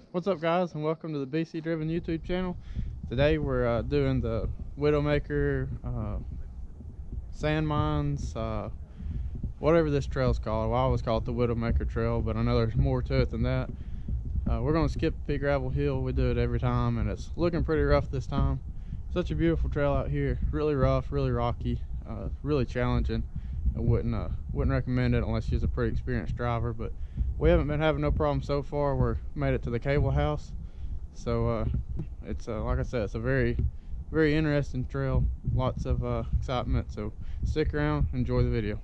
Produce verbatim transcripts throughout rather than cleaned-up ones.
What's up, guys, and welcome to the BCdriven YouTube channel. Today we're uh, doing the Widowmaker uh, sand mines, uh, whatever this trail's called. Well, I always call it the Widowmaker trail, but I know there's more to it than that. Uh, we're going to skip the gravel hill. We do it every time, and it's looking pretty rough this time. Such a beautiful trail out here. Really rough, really rocky, uh, really challenging. I wouldn't uh, wouldn't recommend it unless you're a pretty experienced driver, but we haven't been having no problem so far. We're made it to the cable house, so uh, it's uh, like I said, it's a very very interesting trail. Lots of uh, excitement. So stick around, enjoy the video.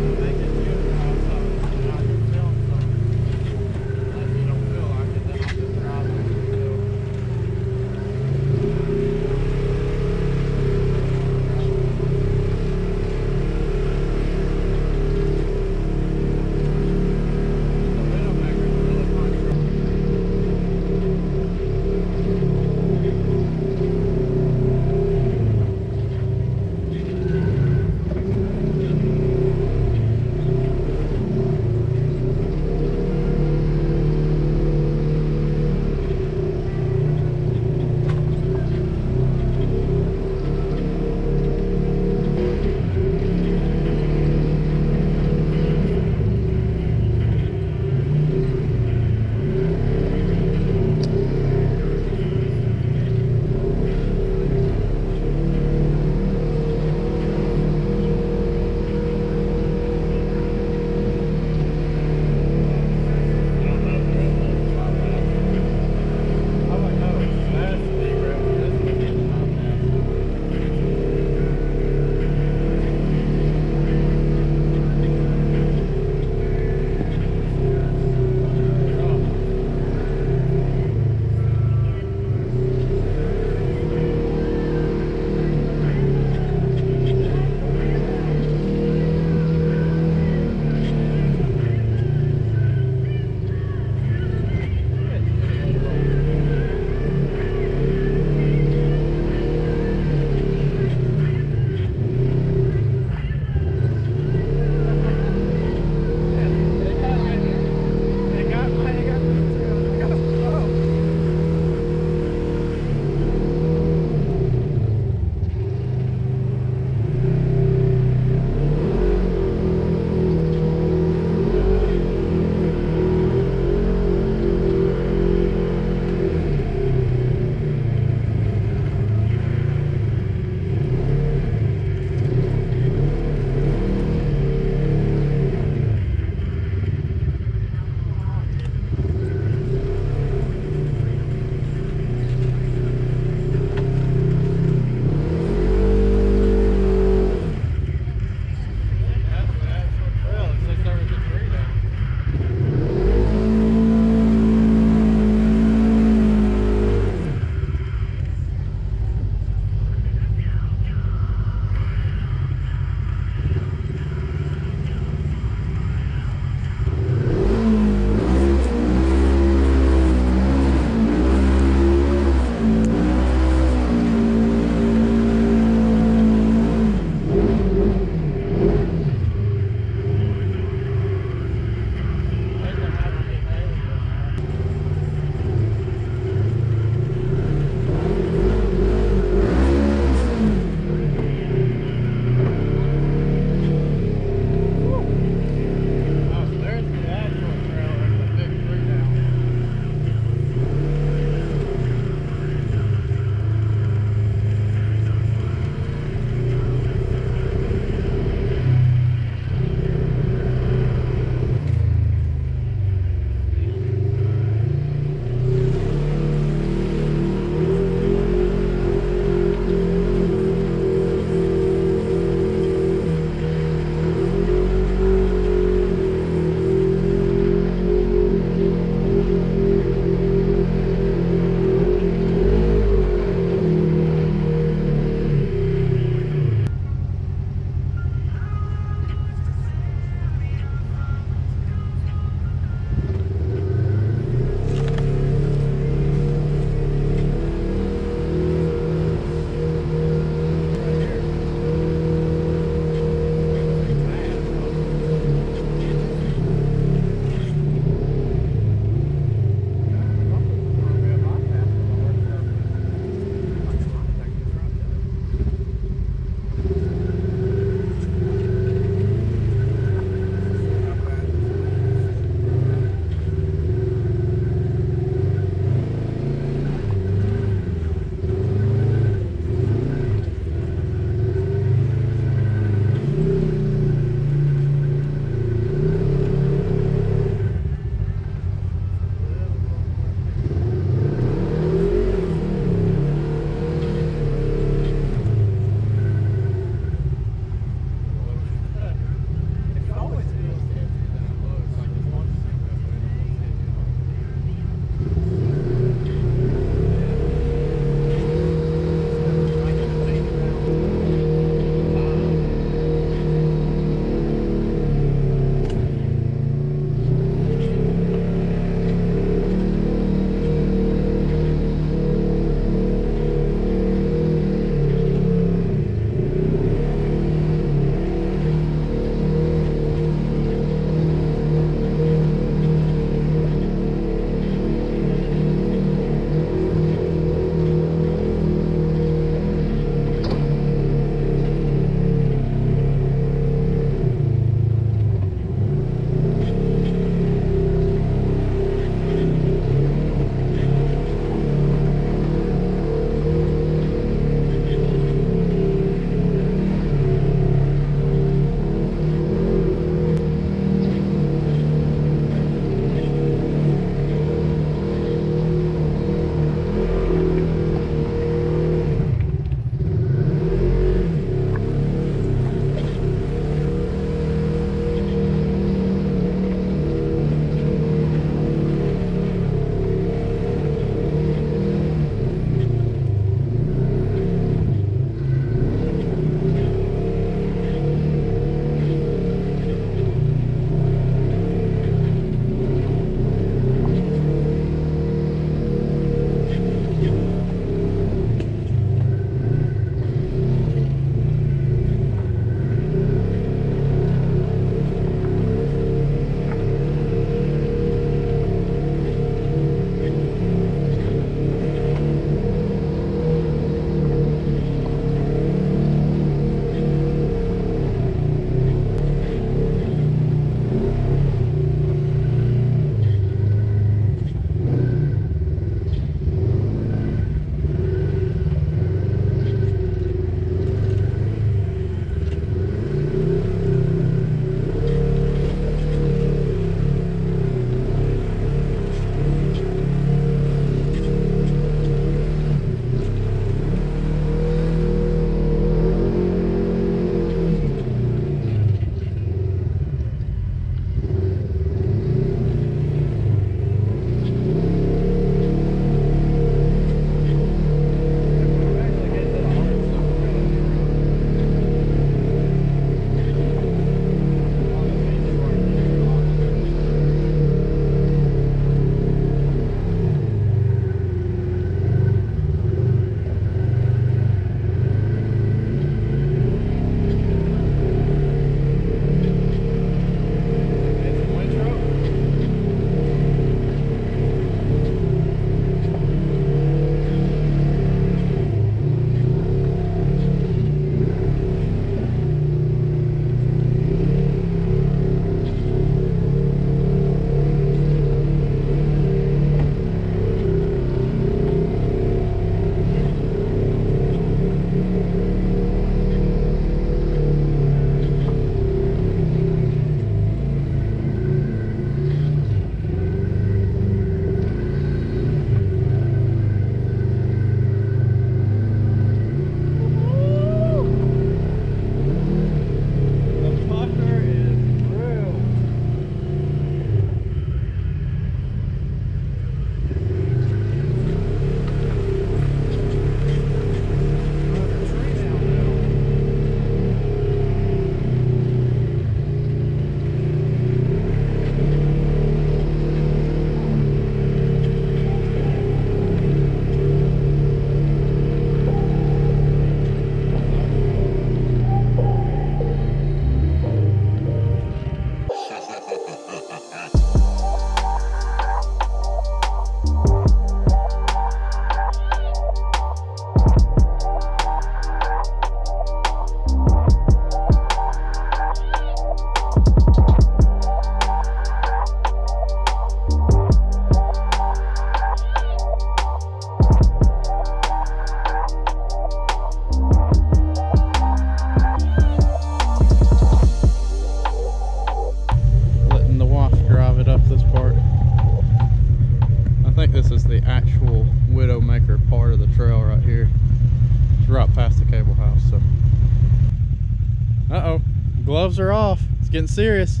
Uh-oh, gloves are off. It's getting serious.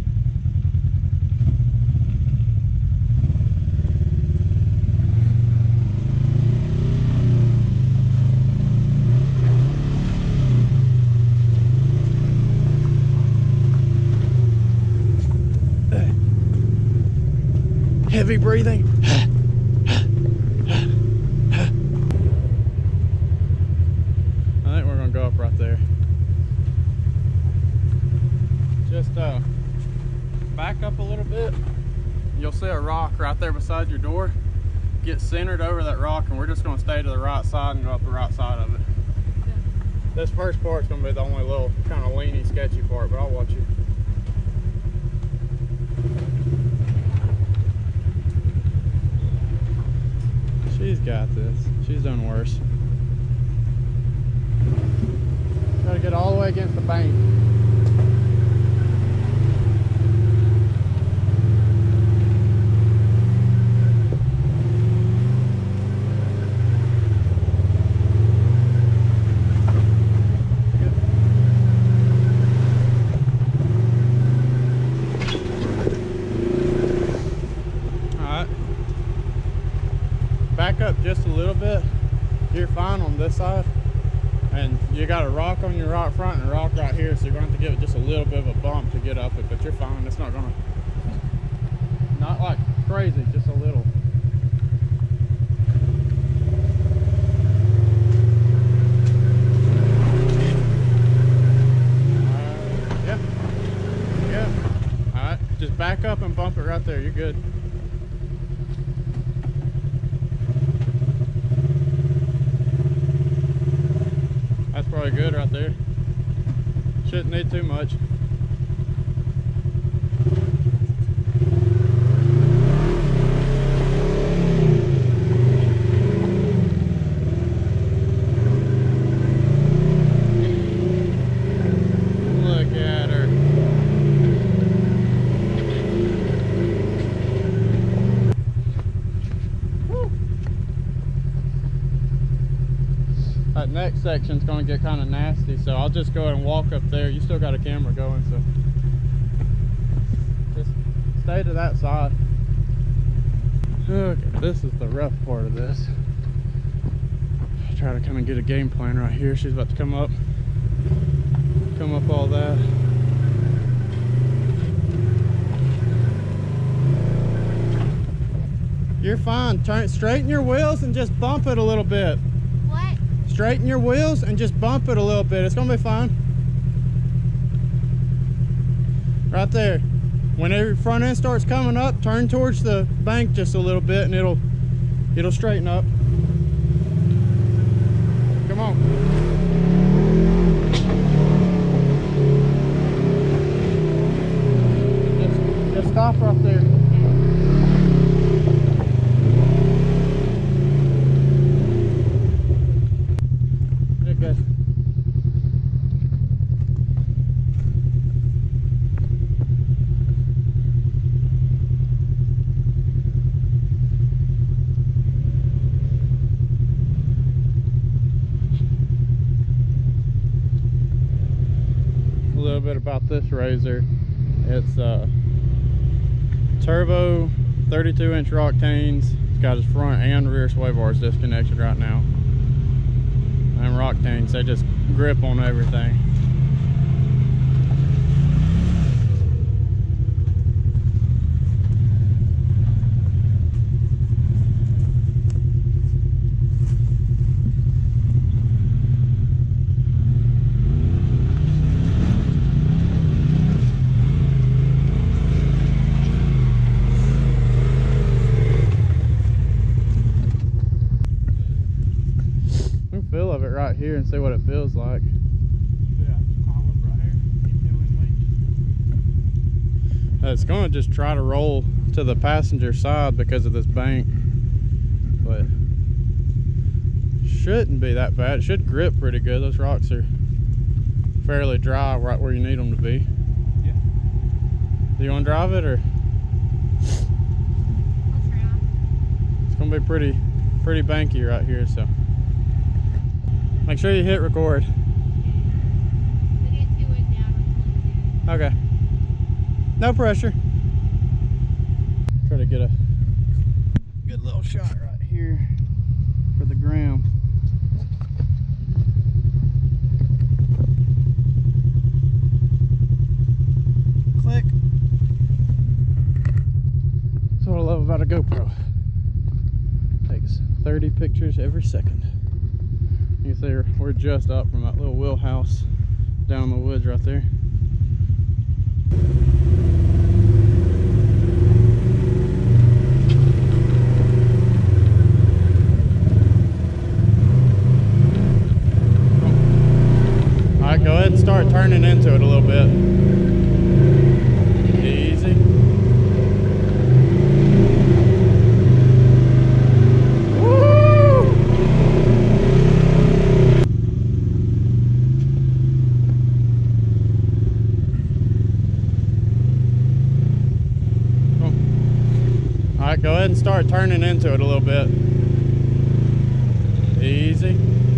Heavy breathing. I think we're gonna go up right there. Just uh, back up a little bit. You'll see a rock right there beside your door. Get centered over that rock, and we're just gonna stay to the right side and go up the right side of it. Yeah. This first part's gonna be the only little kind of leany, sketchy part, but I'll watch you. She's got this. She's done worse. Gotta get all the way against the bank. Back up just a little bit. You're fine on this side, and you got a rock on your right front and a rock right here, so you're going to have to give it just a little bit of a bump to get up it, but you're fine. It's not gonna, not like crazy, just a little. Uh, yeah, yeah. All right, just back up and bump it right there. You're good. That's probably good right there. Shouldn't need too much. Look at her. Woo. That next section's going to get kind of nasty, so I'll just go ahead and walk up there. You still got a camera going, so just stay to that side. Okay, this is the rough part of this. I'll try to kind of get a game plan right here. She's about to come up, come up all that. You're fine. Turn, straighten your wheels and just bump it a little bit. Straighten your wheels and just bump it a little bit. It's gonna be fine. Right there. Whenever your front end starts coming up, turn towards the bank just a little bit and it'll it'll straighten up. Come on. Just, just stop right there. A little bit about this R Z R. It's uh, turbo thirty-two inch Roctanes. It's got its front and rear sway bars disconnected right now. And Roctanes, they just grip on everything. Feel of it right here and see what it feels like. Yeah, climb up right here. Keep doing weight. It's going to just try to roll to the passenger side because of this bank, but shouldn't be that bad. It should grip pretty good. Those rocks are fairly dry right where you need them to be. Yeah. Do you want to drive it or? I'll try. It's going to be pretty, pretty banky right here, so. Make sure you hit record. Video two Okay. No pressure. Try to get a good little shot right here for the ground. Click. That's what I love about a GoPro. Takes thirty pictures every second. You can see we're just up from that little wheelhouse down in the woods right there. Alright, go ahead and start turning into it a little bit. Easy. Woo! Alright, go ahead and start turning into it a little bit. Easy.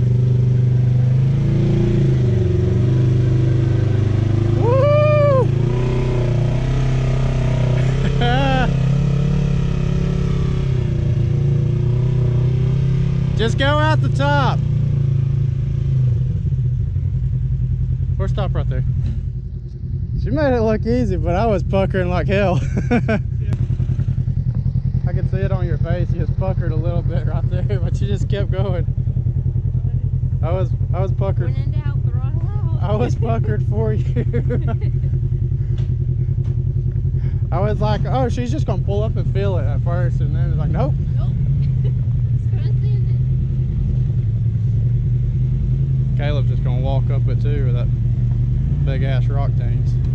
Just go out the top. Or stop right there. She made it look easy, but I was puckering like hell. I could see it on your face. You just puckered a little bit right there, but you just kept going. I was I was puckered. When in doubt, throttle out. I was puckered for you. I was like, oh, she's just gonna pull up and feel it at first, and then it's like, nope. Nope. Caleb's just gonna walk up it too with that big ass rock tangs.